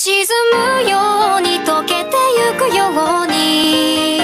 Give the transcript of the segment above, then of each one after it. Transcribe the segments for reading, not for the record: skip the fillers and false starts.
沈むように溶けてゆくように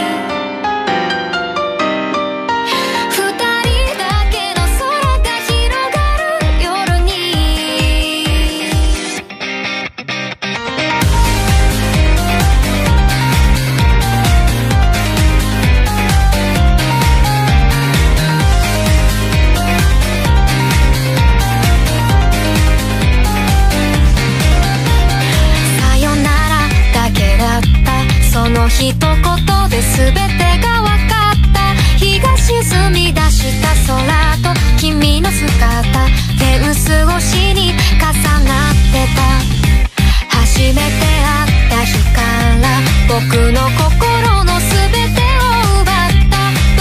その一言で全てが分かった。日が沈み出した空と君の姿、フェンス越しに重なってた。初めて会った日から僕の心の全てを奪った。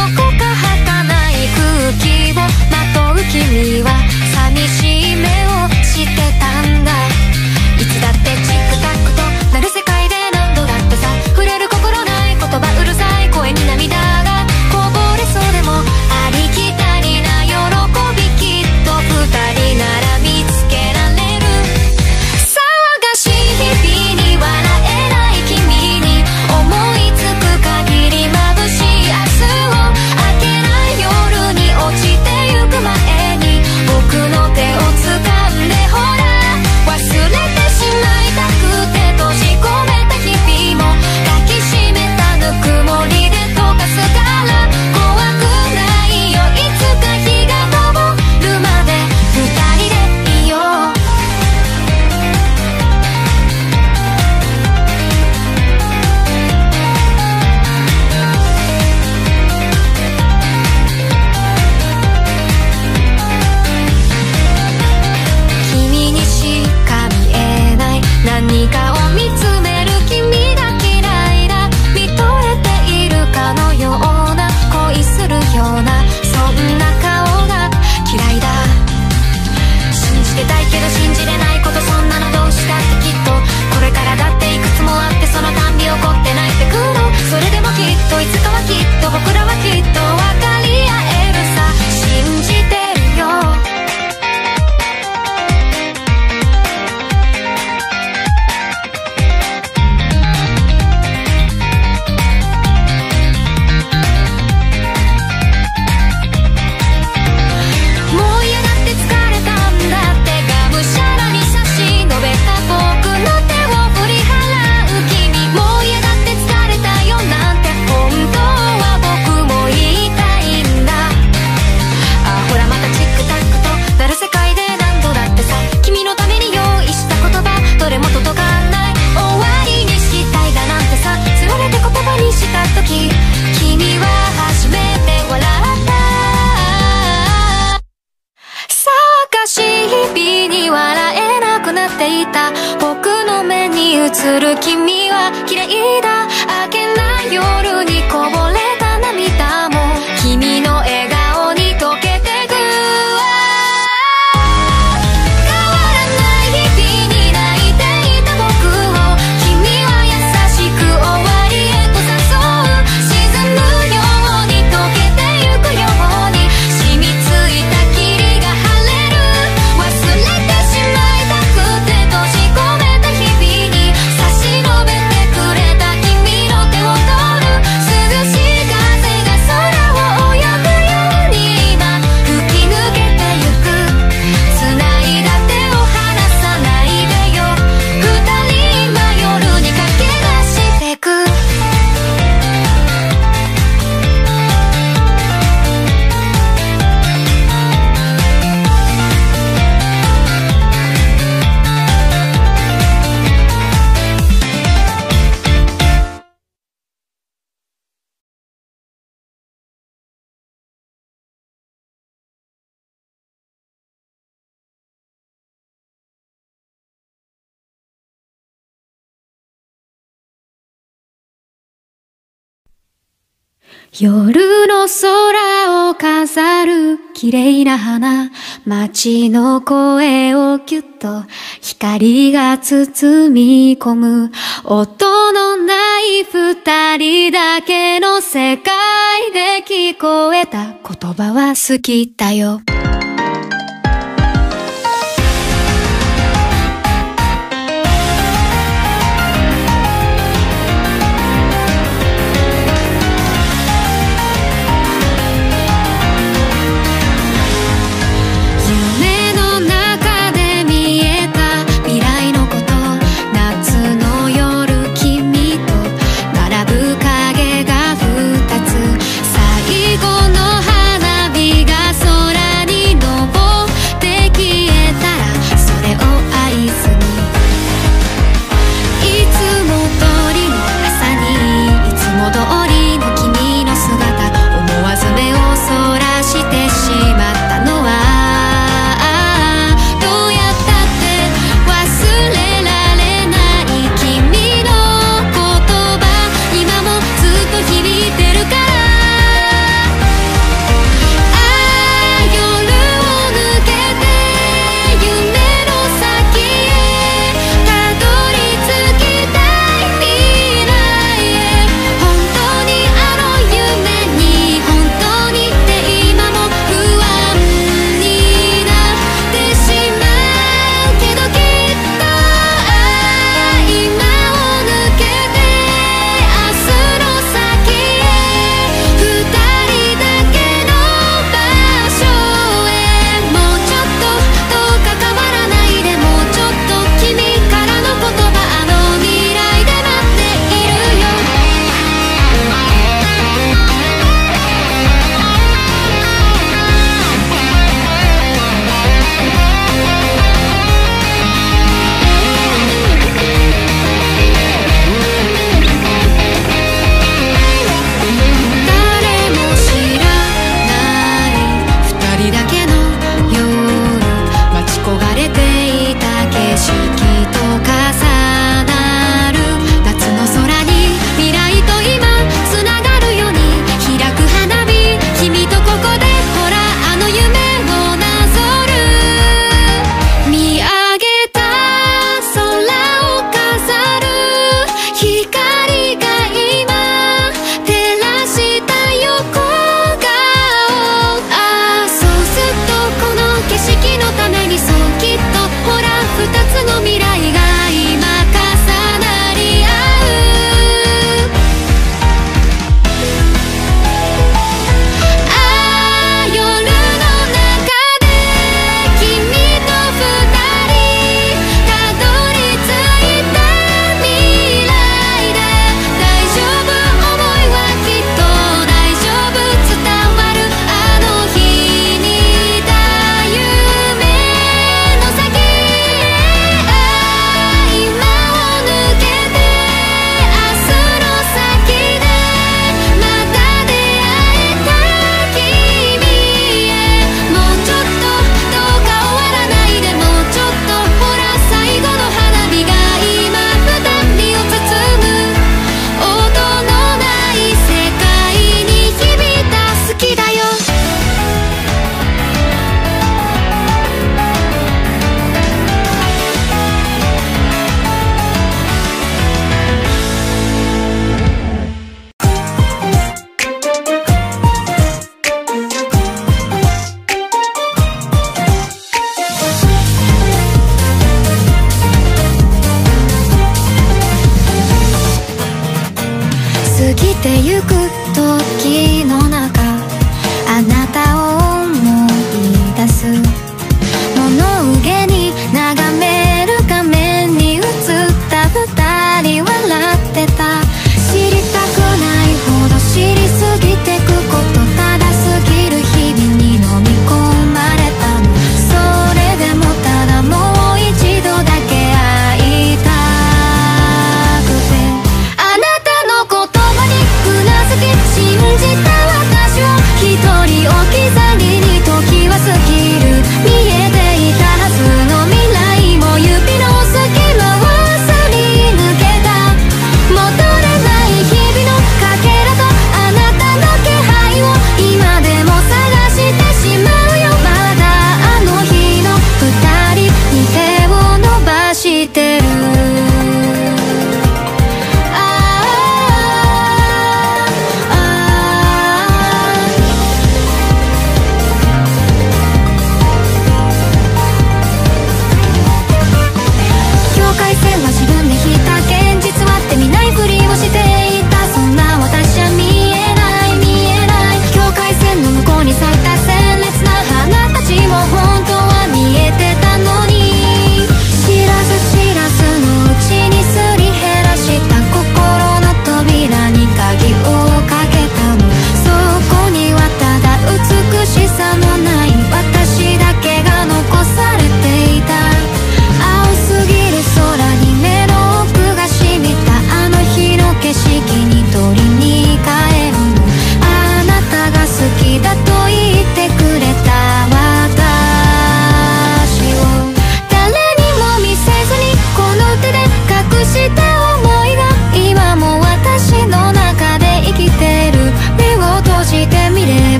どこか儚い空気をまとう君は寂しい目をしてたんだ。いつだってチクタクとなる世界で何度だってさ、触れる心ない言葉うるさい声に涙がこぼれそうでもありきたりな喜び、きっと二人なら見つけられる。騒がしい日々に笑えない君に思いつく限り眩しい明日を明けない夜に落ちてゆく前に僕の手を掴んでほら忘れてしまいたくて閉じ込めた日々も抱きしめたぬくもりで溶かすから怖くないよ。いつか日が昇るまで二人でいよう。君にしか見えない何かを見つめる君が嫌いだ。見とれているかのような恋するようなそんな顔が嫌いだ。信じてたいけど信じれないこと、そんなのどうしたってきっとこれからだっていくつもあって、そのたんび起こって泣いてくの。それでもきっといつかはきっと僕らはきっと分かり合えるさ。信じてるよ。もう嫌だって疲れたんだってがむしゃらに差し伸べた僕の手を振り払う君、もう嫌だって疲れたよなんて本当は僕も言いたいんだ。あほらまたチクタクとなる世界で何度だってさ、君のために用意した言葉どれも届かない。終わりにしたいだなんてさ、つられて言葉にした時君は初めて笑った。騒がしい日々に笑えなくなっていた僕の目に映る君は綺麗だ。明けない夜にこぼれた涙も君の笑顔に溶けてくわ。変わらない日々に泣いていた僕を君は優しく終わりへと誘う。沈むように溶けてゆくように染みついた霧が晴れる。忘れてしまいたくて閉じ込めた日々に差し伸べてくれた君の手を取る。涼しい風が空を泳ぐように今吹き抜けてゆく。繋いだ手を離さないでよ。二人今夜に駆け出してく。夜の空を飾る綺麗な花、街の声をぎゅっと光が包み込む。音のない二人だけの世界で聞こえた言葉は好きだよ。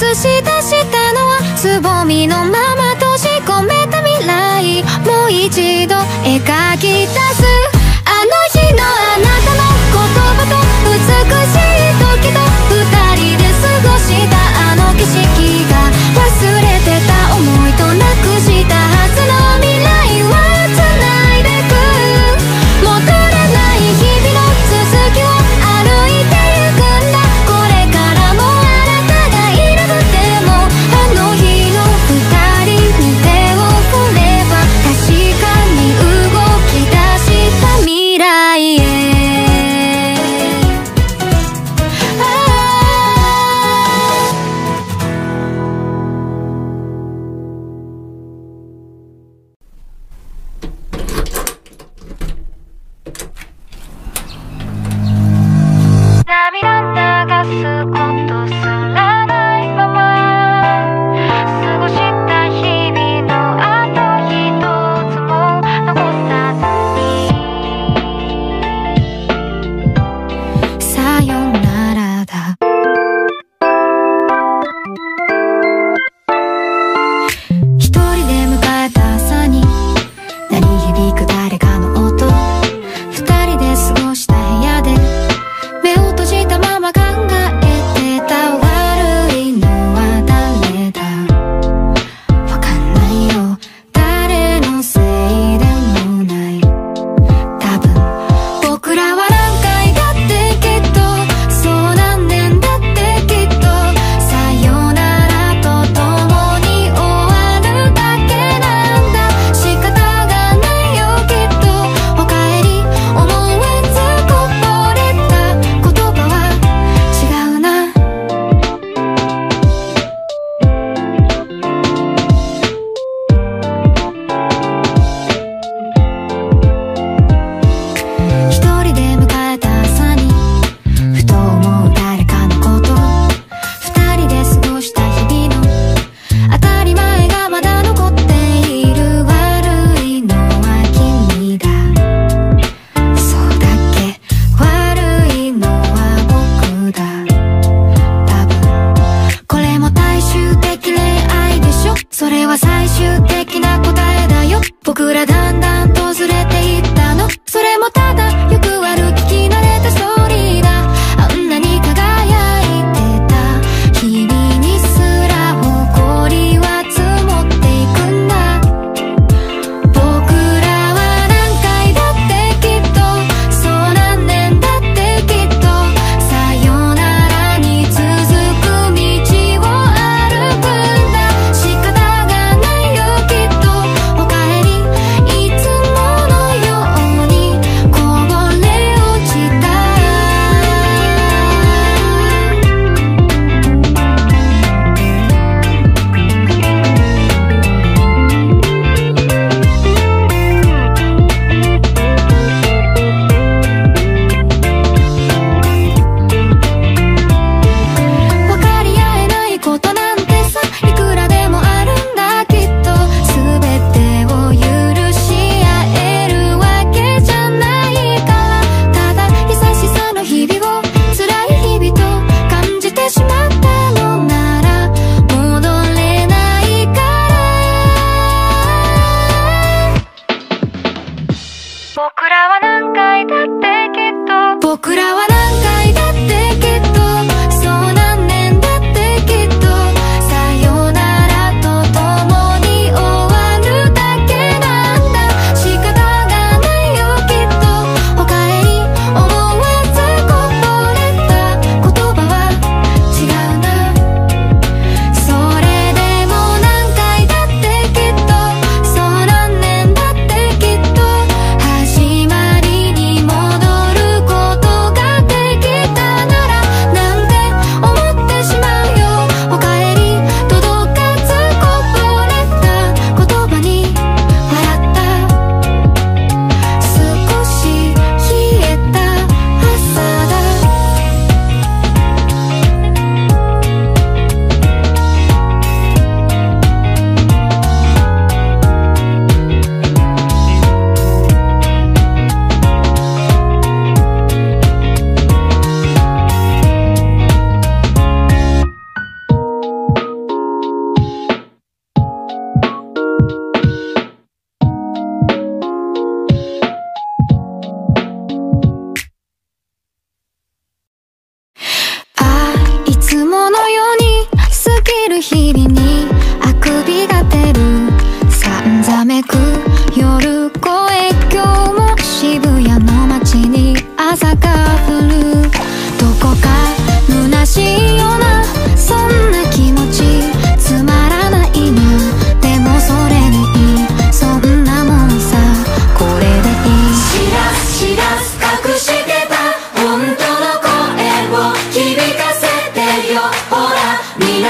映し出したのはつぼみのまま閉じ込めた未来、もう一度描き出す。あの日のあなたの言葉と美しい時と二人で過ごしたあの景色が、忘れてた思いとなくしたはずの未来を繋いでく。戻らない日々の続きを歩いてゆくんだ。これからもあなたがいなくても、あの日の二人に手を振れば確かに動き出し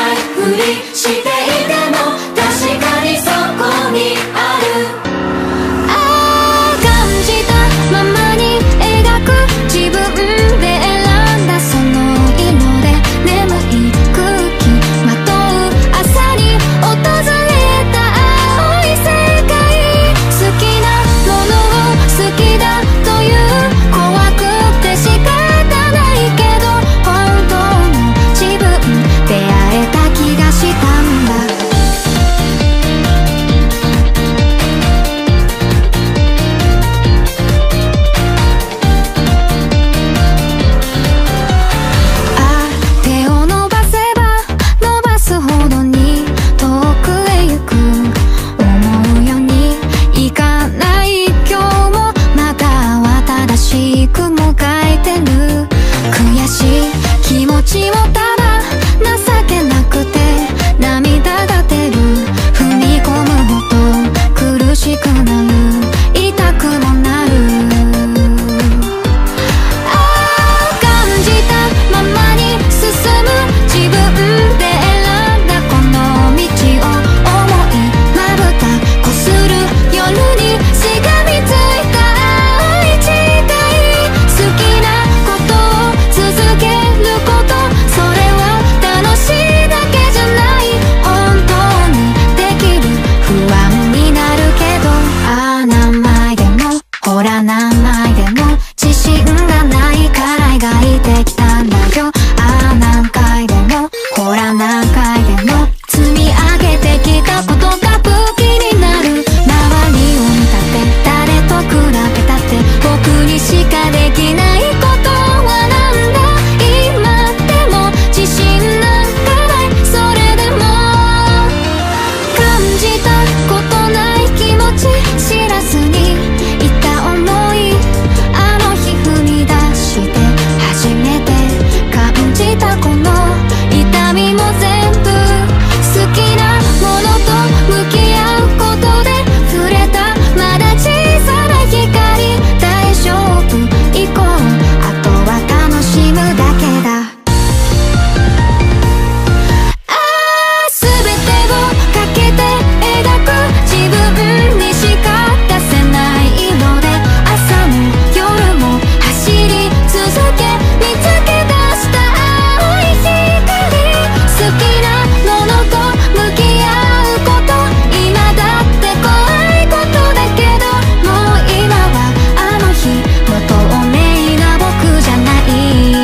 ないふりしていても確かにそこにある。感じたままに描く自分で選んだその色で眠い空気まとう朝に訪れた青い世界。好きなものを好きだという怖くて仕方ないけど本当の自分出会えた気がしたんだ。手を伸ばせば伸ばすほどに遠くへ行く思うようにいかない今日もまたは正しくもがいてる。悔しい気持ちをただ情けなくて涙が出る。踏み込むほど苦しくなる痛くもなる。感じたままに進む自分で選んだこの道を思いまぶたこする夜にしがみついた青い誓い。好きなことを続けることそれは楽しいだけじゃない本当にできる不安になるけど何枚でもほら何枚でも自信がないから描いてきたんだよ。何回でもほら何回でも積み上げてきたことが武器になる。周りを見たって誰と比べたって僕にしかできないことはなんだ。今でも自信なんかないそれでも感じたことない気持ち知らずにいた想いあの日踏み出して初めて感じたこの痛みも全部好きなものと向き合うことで触れたまだ小さな光。大丈夫行こうあとは楽しむだけだ。全てをかけて描く自分にしか出せない色で朝も夜も走り続け見つけ出した青い光。好きなものと向き合うこと今だって怖いことだけどもう今はあの日の透明な僕じゃない。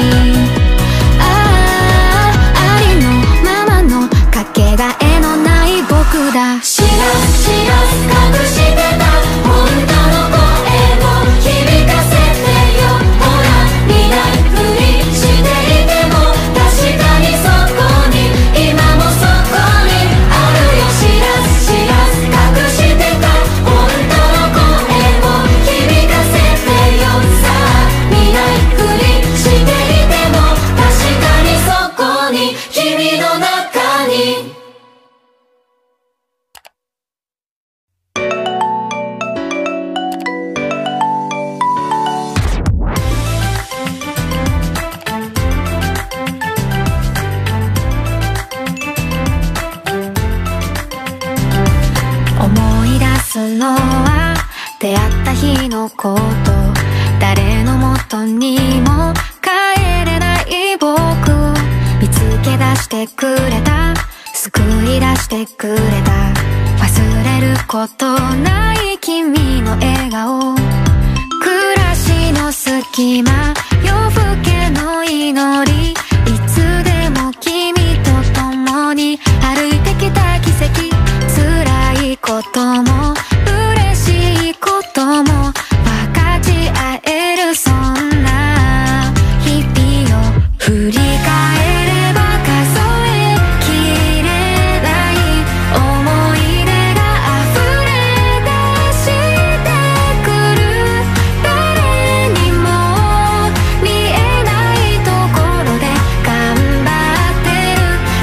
ありのままのかけがえのない僕だ。知らず知らず隠してた本当の声を響かせてよ。ほら見ないふりしていても確かにそこに今もそこにあるよ。知らず知らず隠してた本当の声を響かせてよ。さあ見ないふりしていても確かにそこに君の中に思い出すのは出会った日のこと。誰のもとにも帰れない僕を見つけ出してくれた救い出してくれた。忘れることない君の笑顔。暮らしの隙間夜更けの祈り。いつでも君と共に歩いてきた奇跡。辛いことも嬉しいことも分かち合えるそんな日々を振り返れば数えきれない思い出が溢れ出してくる。誰にも見えないところで頑張ってる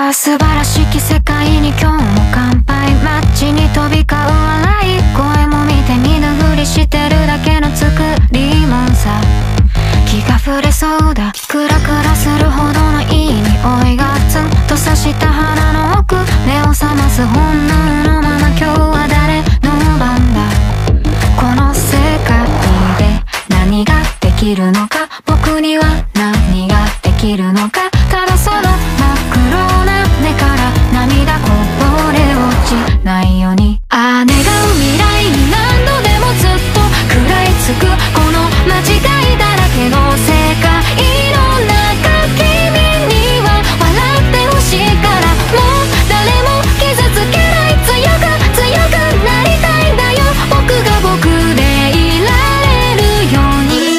素晴らしき世界に今日も乾杯。街に飛び交う笑い声も見て見ぬふりしてるだけの作りもんさ。気が触れそうだ。クラクラするほどのいい匂いがツンと刺した鼻の奥。目を覚ます本能のまま今日は誰の番だ。この世界で何ができるのか。僕には何ができるのか。ただその真っ黒な目から涙こぼれ落ちないように。願う未来に何度でもずっと食らいつくこの間違いだらけの世界の中。君には笑ってほしいからもう誰も傷つけない。強く強くなりたいんだよ。僕が僕でいられるように。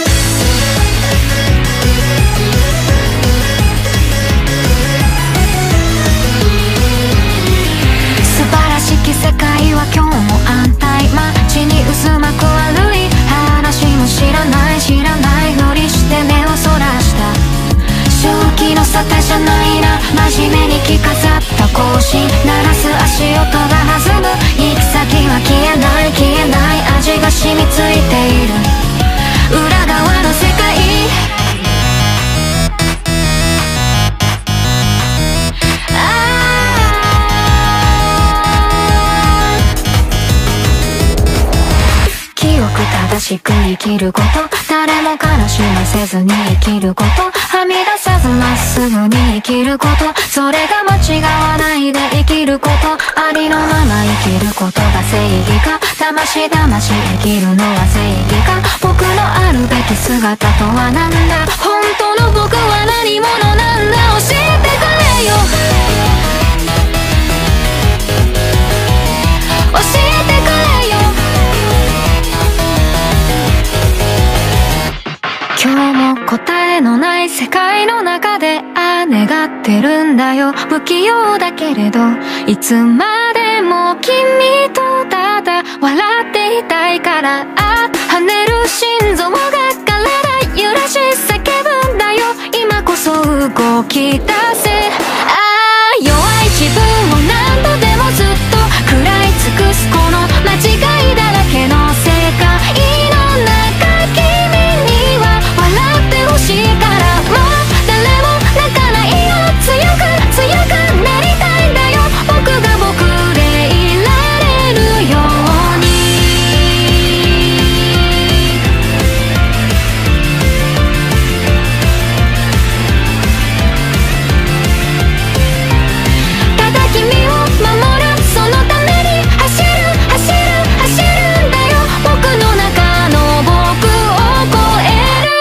素晴らしき世界は今日も安泰。街に渦巻く悪い話も知らない知らないふりして目をそらした。正気の沙汰じゃないな。真面目に着飾った格子鳴らす足音が弾む。行き先は消えない消えない味が染みついている裏側の世界。清く正しく生きること。誰も悲しませずに生きること。はみ出さずまっすぐに生きること。それが間違わないで生きること。ありのまま生きることが正義か。魂魂生きるのは正義か。僕のあるべき姿とは何だ。本当の僕は何者なんだ。教えてくれよ教えてくれよ。今日も答えのない世界の中で願ってるんだよ。不器用だけれどいつまでも君とただ笑っていたいから。跳ねる心臓が体揺らし叫ぶんだよ。今こそ動き出せ。弱い自分を何度でもずっと食らい尽くすこの間違いだらけの世界の中。君には笑ってほしいからもう誰も泣かないよ。強く強くなりたいんだよ。僕が僕でいられるように。ただ君を守るそのために走る走る走るんだよ。僕の中の僕を超える。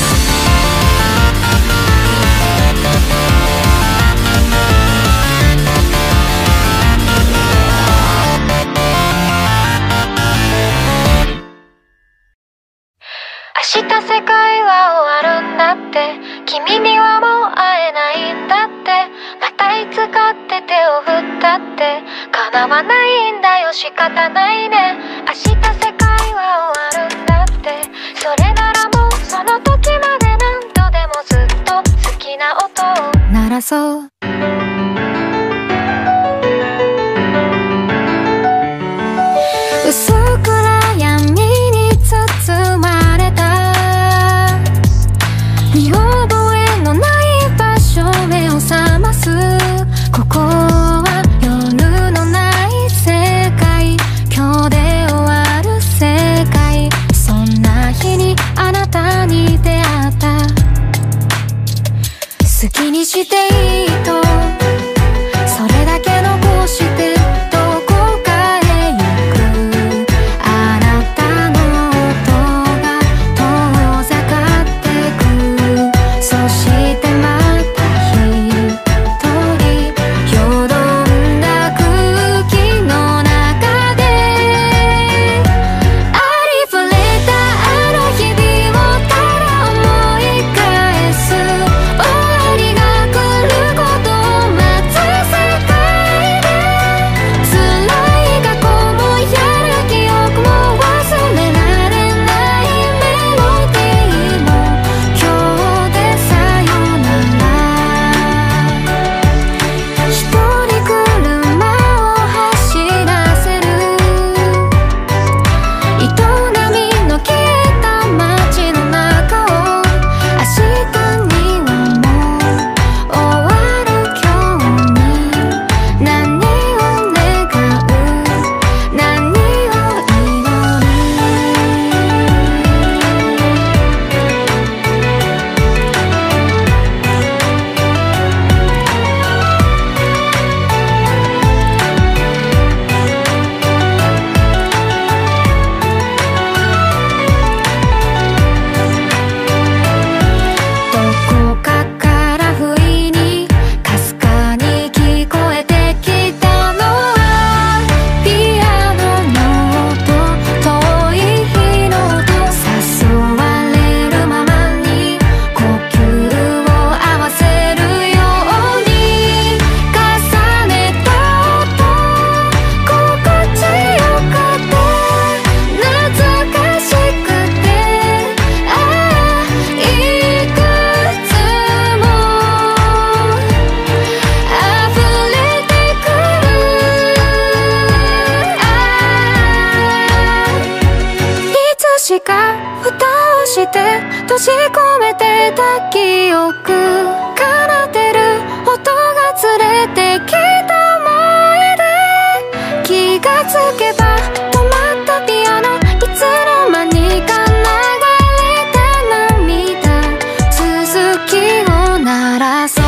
明日世界は終わるんだって。君にはもう会えないんだって。またいつかって手を振ったって叶わないんだよ。仕方ないね。明日世界は終わるんだって。それならもうその時まで何度でもずっと好きな音を鳴らそう。薄暗闇に包まれた見覚えのない場所。目を覚ますここは夜のない世界。今日で終わる世界。そんな日にあなたに出会った。好きにしていいとそれだけ残してどこかへ行く。あなたの音が遠ざかってく。そしてまた一人よどんだ空気の中でありふれたあの日々をただ思い返す。終わりが来る蓋をして閉じ込めてた記憶、奏でる音が連れてきた思い出、気がつけば止まったピアノ、いつの間にか流れた涙、続きを鳴らそう。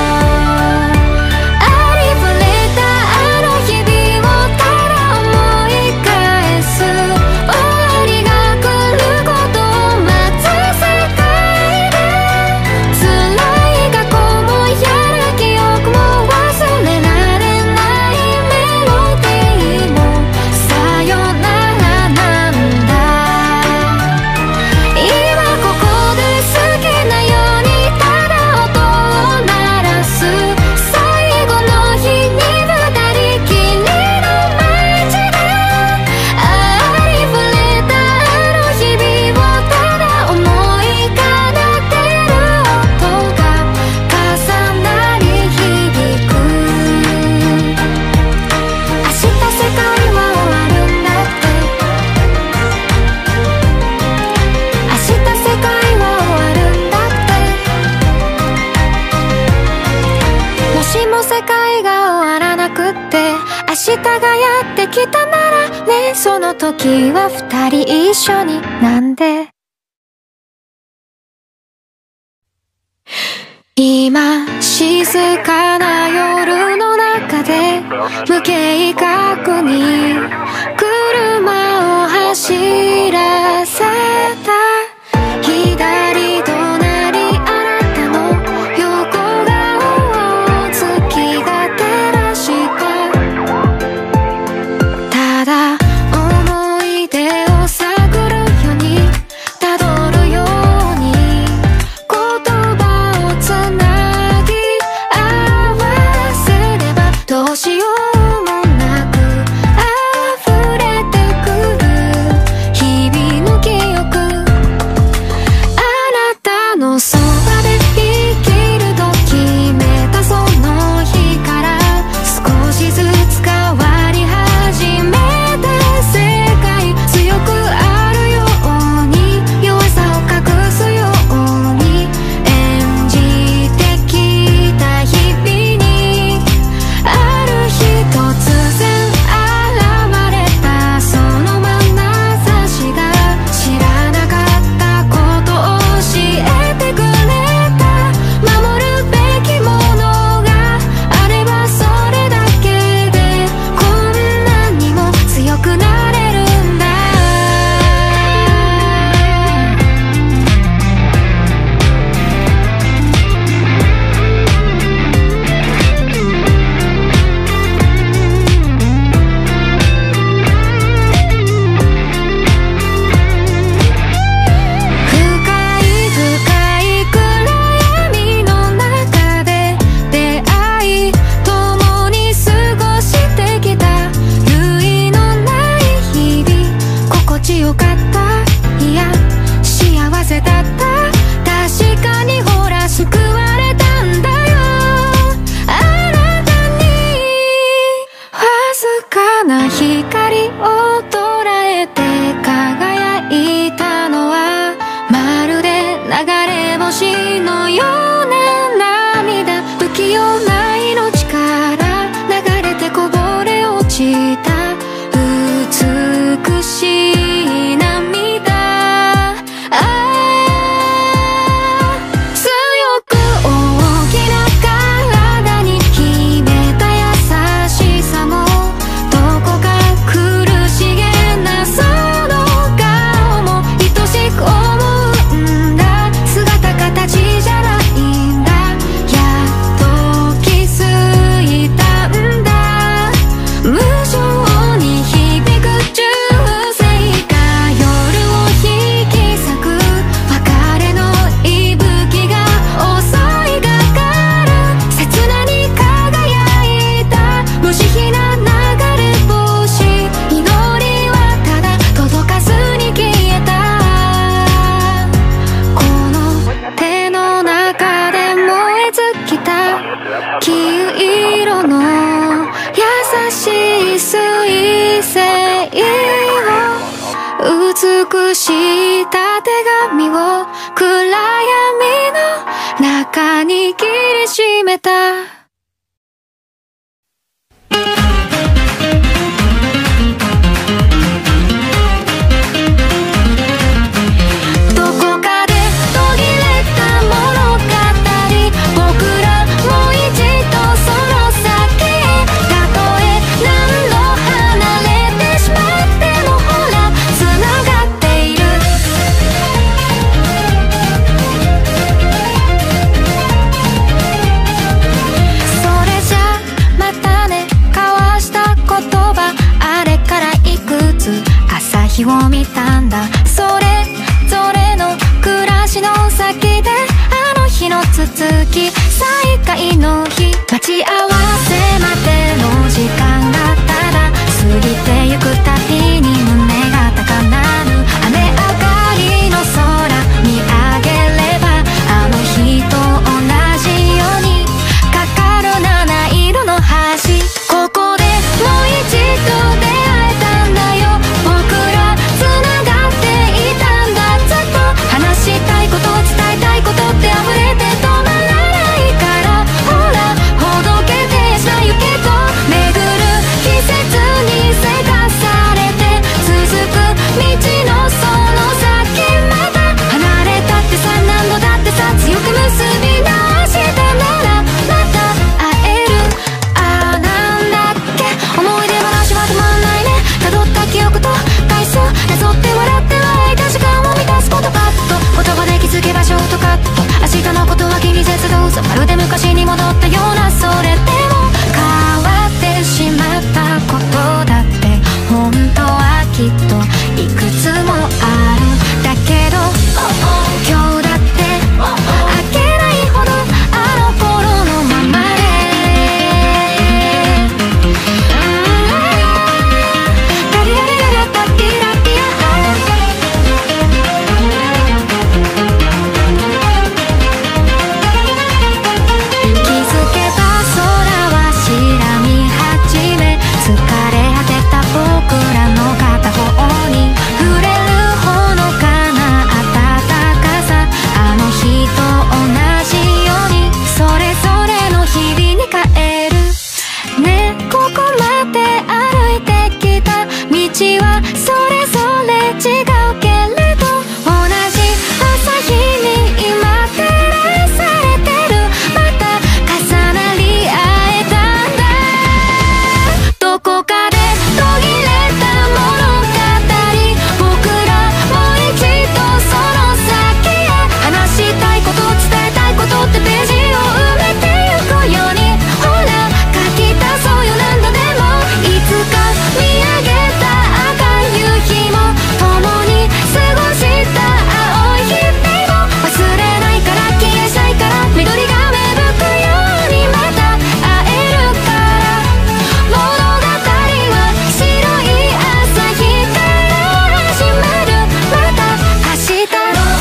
明日がやってきたならね、その時は二人一緒になんで。今静かな夜の中で無計画に車を走らせた、左隣あなたの横顔を月が照らした。ただ思い出を探るようにたどるように言葉をつなぎ合わせれば、どうしようもなく溢れてくる日々の記憶、あなたのそばで生きると決めたその日から少しずつ変わり始めて、世界強くあるように弱さを隠すように演じてきた日々に、ある日突然現れたその眼差しが知らなかったことを教えてくれた。守るべきものがあればそれだけでこんなにも強くなれるんだ。深い深い暗闇の中で出会い共に過ごしてきた、類のない日々心地よかった、いや幸せだった、確かにほら救われたんだよ。あなたにわずかな光を捉えて輝いたのは、まるで流れ星のような涙、不器用な命から流れてこぼれ落ちた美しい涙、強く大きな体に秘めた優しさも、どこか苦しげなその顔も愛しく思うんだ。姿形じゃない熟した手紙を暗闇の中に切りしめた。日を見たんだ。それぞれの暮らしの先であの日の続き、再会の日、待ち合わせまでの時間がただ過ぎてゆくたびに胸が高鳴る。雨上がりの空見上げればあの日と同じようにかかる七色の橋、ここでもう一度出会えたんだよ。したいこと伝えたいことって溢れて止まらないから、ほらほどけてやしないけど巡る季節にせかされて続く道のその先、また離れたってさ何度だってさ強く結び直したならまた会える。ああなんだっけ思い出話は止まんないね。辿った記憶と回想なぞって笑ってはいた時間を満たすことかと言葉で気づけばショートカット。明日のことは気にせずどうぞ、まるで昔に戻ったような。それでも変わってしまったことだって本当はきっといくつもある。だけど今日だってあけないほどあの頃のままでダリラリララタッティラティア僕らの片方に触れるほのかな温かさ、あの日と同じようにそれぞれの日々に帰るね。ここまで歩いてきた道はそれぞれ違うけれど同じ朝日に今照らされてる。また重なり合えたんだ。どこかで途切れた物語、僕らもう一度その先へ話したいこと伝えたいことってページを埋めてゆくように、ほら書き足そうよ何度でも。いつか見上げた赤い夕日も共に過ごした青い日々も忘れないから消えないから緑が芽吹くようにまた会えるから。物語は白い朝日から始まる。また明日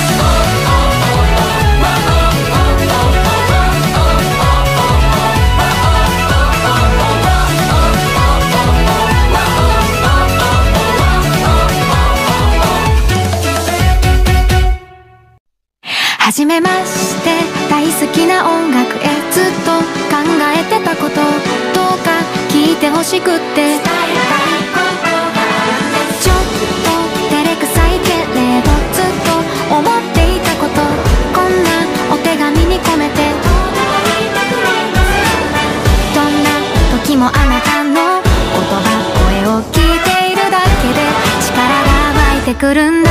はじめまして、大好きな音楽へずっと考えてたこと、どうか聞いてほしくってちょっと照れくさいけれどずっと思っていたこと、こんなお手紙に込めて、どんな時もあなたの言葉声を聞いているだけで力が湧いてくるんだ。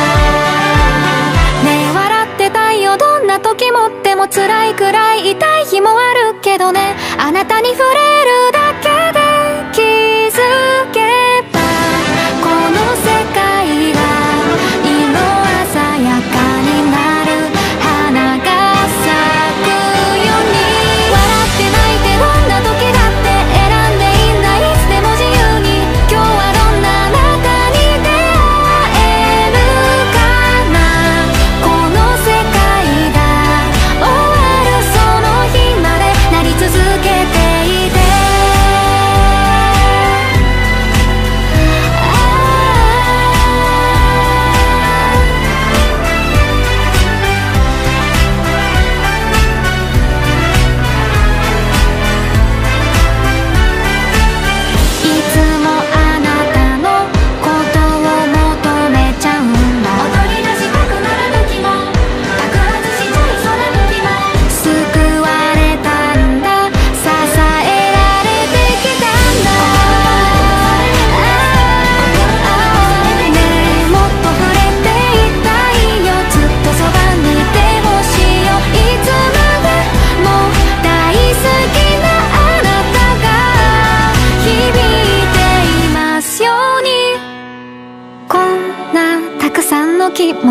ねえ笑ってたいよどんな時も、でも辛いくらい痛い日もあるけどね、あなたに触れるだけで気づけばこの世界が色鮮やかになる。花が咲くように笑って泣いてどんな時だって選んでいいんだ。いつでも自由に今日はどんなあなたに出会えるかな。この世界が終わるその日までなり続けている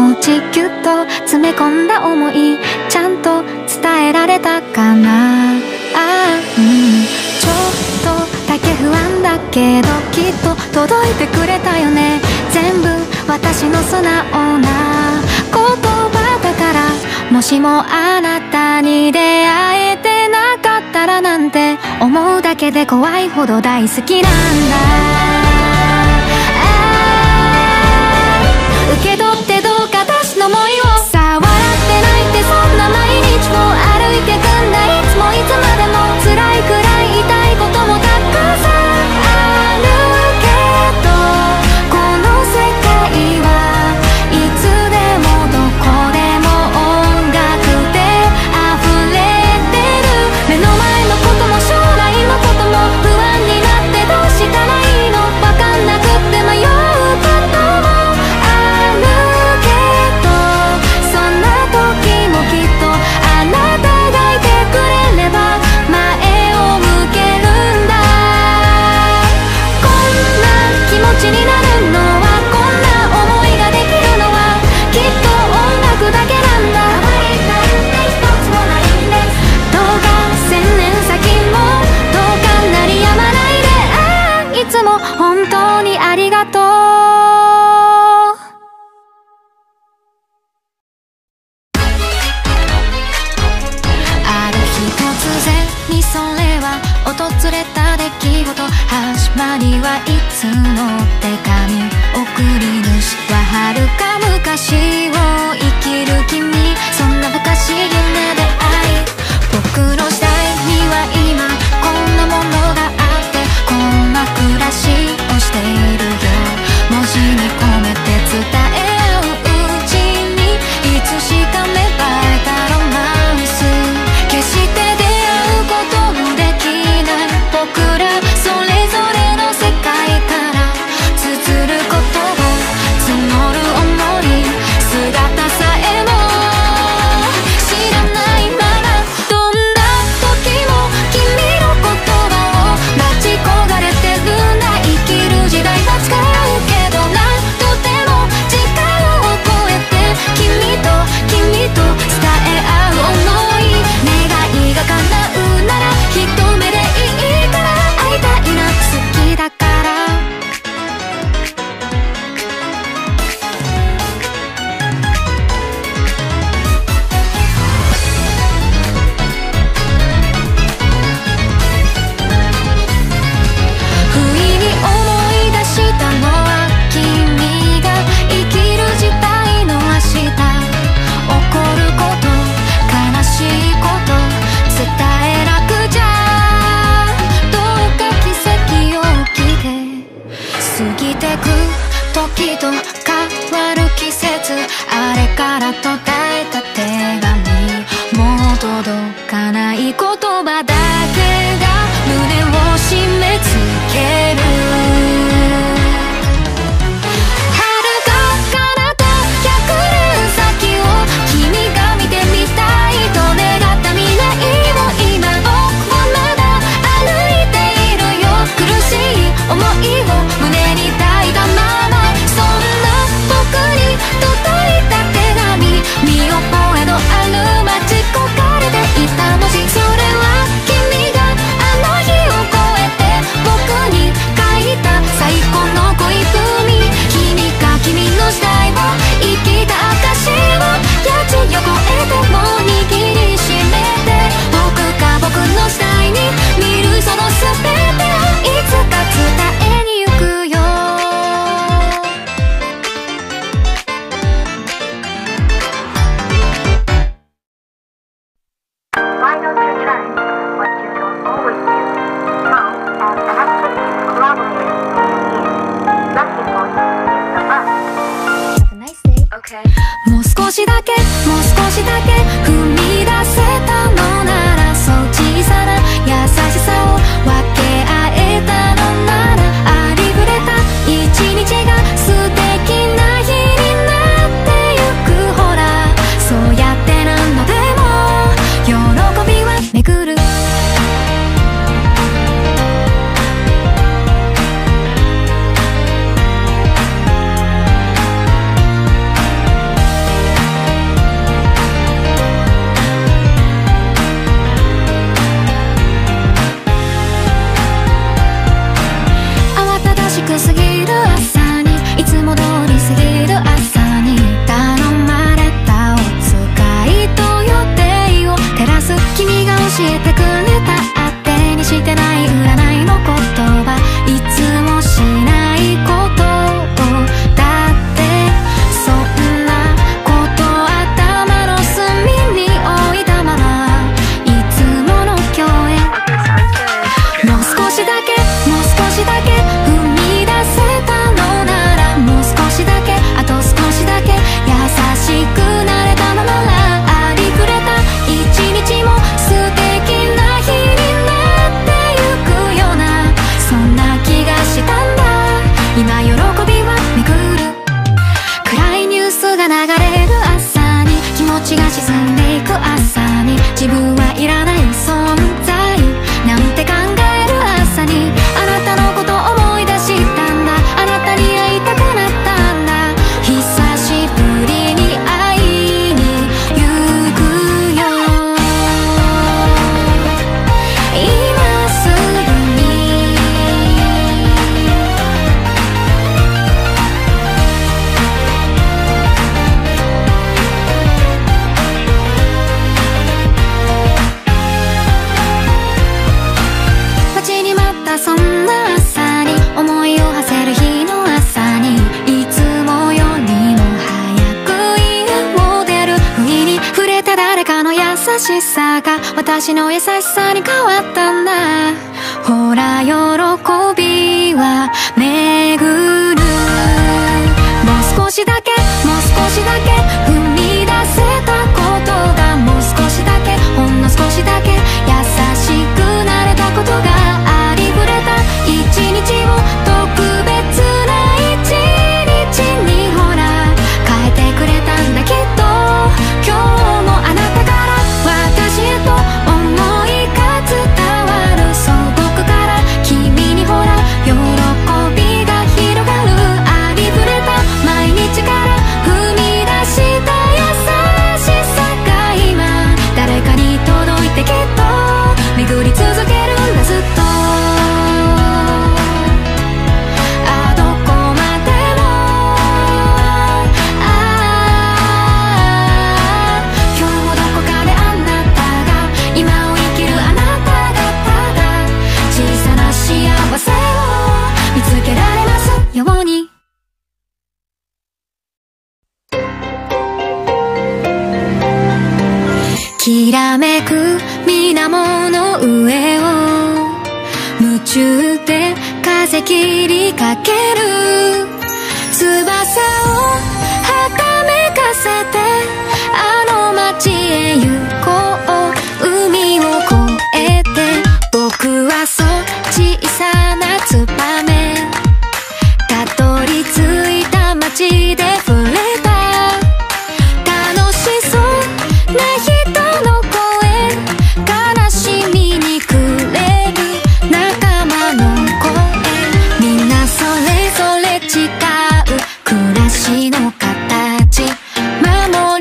持ちぎゅっと詰め込んだ思いちゃんと伝えられたかな。ちょっとだけ不安だけどきっと届いてくれたよね。全部私の素直な言葉だから。もしもあなたに出会えてなかったらなんて思うだけで怖いほど大好きなんだ。受け取ってどうか私の想いを。さあ笑って泣いてそんな毎日を歩いてくんだ。いつもいつまでも辛いくらい痛いこともたくさんあるけど、この世界はいつでもどこでも音楽で溢れてる。目の前のことも将来のことも不安になってどうしたらいいのわかんなくって迷うこともあるけど、そんな時もきっとあなたがいてくれれば前を向けるんだ。こんな気持ちになるのは、こんな思いができるのはきっと音楽だけなんだ。どうか千年先もどうか鳴りやまないで。いつも本当にありがとう。ある日突然にそれは訪れた出来事。始まりはいつの手紙。送り主は遥か昔を生きる君。そんな昔夢で愛。僕の時代には今こんなものがあってこんな暮らしをしているよ。文字に込めて伝え合ううちにいつしか芽生えたロマンス。決して出会うことのできない僕らそれぞれの世界から綴ることを募る想い。姿さえも知らないままどんな時も君の言葉を待ち焦がれてるんだ。生きる時代は違うけど何とでも時間を超えて君と伝え合う想い。願いが叶うなら一目でいいから会いたいな好きだから。不意に思い出したのは君が生きる時代の明日。起こること悲しいこと伝えなくちゃ。どうか奇跡を起きて過ぎてく時と変わる季節。あれから途絶えた手紙。もう届かない言葉だけが胸を締め付ける。遥か彼方100年先を君が見てみたいと願った未来を今僕はまだ歩いているよ。苦しい想いを胸に抱いたまま。そんな僕に届いた手紙。見覚えのある街焦がれていた文字。それは君があの日を越えて僕に書いた最高の恋文。君が君の時代を生きた証をやじを越えても握りしめて。僕が僕の時代に見るその全てをいつか伝えに行くよ。 Why don't you try what you don't always do? Now, as an activity collaborator in Lucky Point in the bus. Have a nice day. Okay. もう少しだけ踏み出せたのなら、そう小さな優しさを分け合えたのなら、ありふれた一日が素敵な日になってゆく。ほらそうやって何度でも喜びは巡る。 く朝に自分はいらない存在なんて考える朝にあなたのこと思い出したんだ。あなたに会いたくなったんだ。久しぶりに会いに行くよ今すぐに。待ちに待ったそんな朝に思いを馳せる日の朝にいつもよりも早く家を出る不意に触れた誰かの優しさが私の優しさに変わったんだ。ほら喜びは巡る。もう少しだけもう少しだけ踏み出せたことがもう少しだけほんの少しだけ優しくなれたことがありふれた一日を特別な一日にほら変えてくれたんだきっと。今日もあなたから私へと思いが伝わる。そう僕から君にほら喜びが広がる。ありふれた毎日から踏み出した優しさが今誰かに届いてきっと巡り続けるんだずっと。あどこまでも今日もどこかであなたが今を生きるあなたがただ小さな幸せを見つけられますように。きらめく水面の上を夢中で風切りかける。翼をはためかせてあの街へ行こう。海を越えて僕はそう小さなツバメたどり着いた街で触れた。楽しそうな人の声悲しみに暮れる仲間の声みんなそれぞれ違う暮らしの形守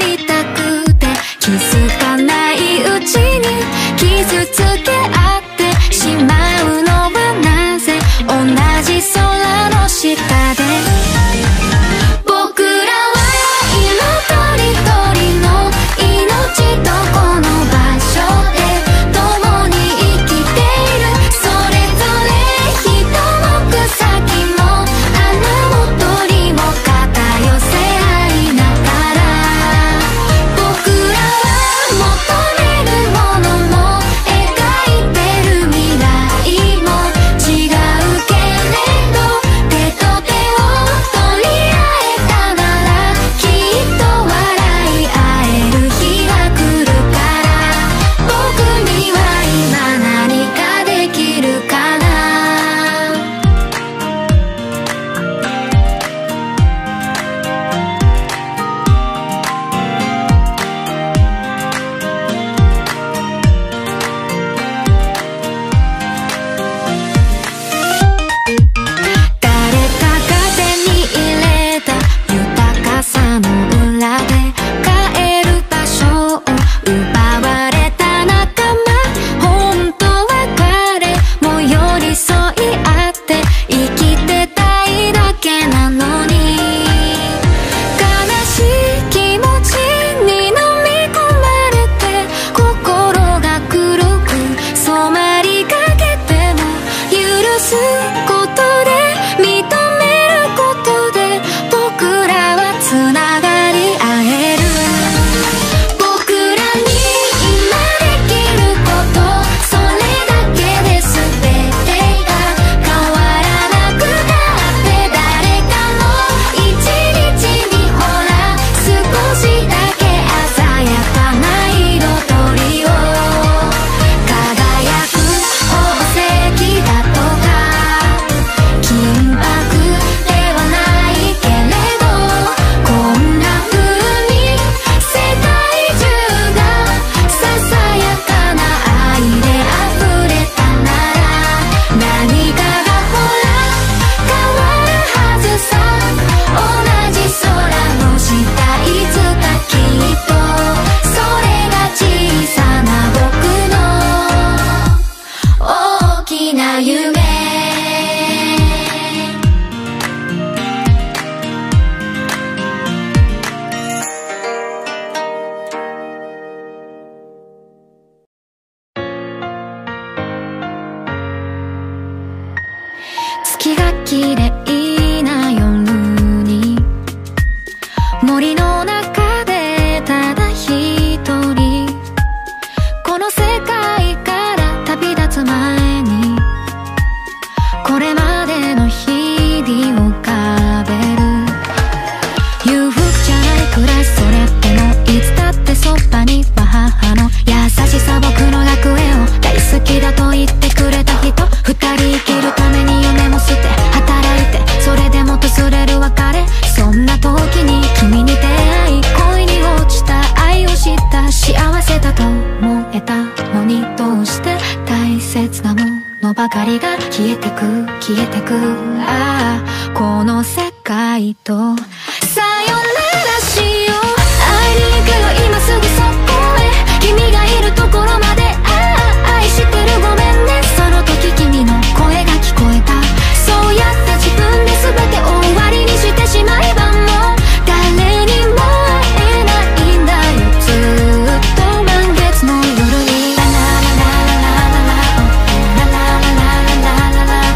綺麗な夜に森の中でただ一人この世界から旅立つ前にこれまでの日々を浮かべる裕福じゃない暮らしそれでもいつだってそばには母の優しさ僕の楽園を大好きだと言ってくれた人二人生きるために夢も捨て働いてそれでも訪れる別れそんな時に君に出会い恋に落ちた愛を知った幸せだと思えたのにどうして大切なものばかりが消えてく消えてくああこの世界とさよならしよう会いに行くよ今すぐそこへ君がいるところまでああ愛してるごめんねその時君の声が聞こえたそうやって自分で全てを終わりにしてしまえばもう誰にも会えないんだよずっと満月の夜にララララララララララララララララ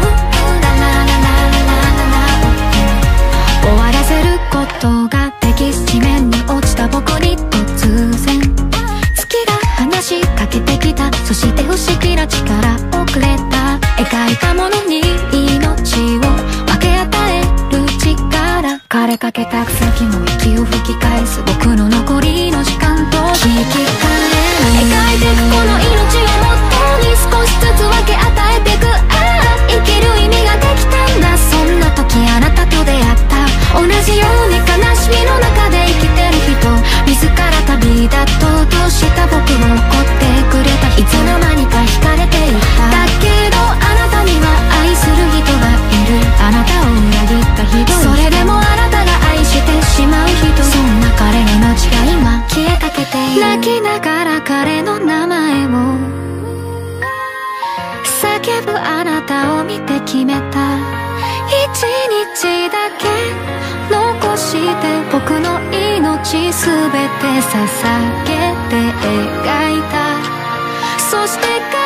終わらせることができず地面に落ちた僕に突然月が話しかけてきたそして不思議な力をくれた描いたものに命を分け与える力枯れかけた草木も息を吹き返す僕の残りの時間と引き換えに描いてくこの命をもとに少しずつ分け与えてくああ生きる意味ができたんだそんな時あなたと出会った同じように悲しみの中で生きてる人自ら旅立とうとした僕を怒ってくれたいつの間にか惹かれていっただけどあなたには愛する人がいるあなたを裏切ったひどいそれでもあなたが愛してしまう人そんな彼の命が今消えかけている泣きながら彼の名前を叫ぶあなたを見て決めた一日だけ残して僕の命すべて捧げて描いたそして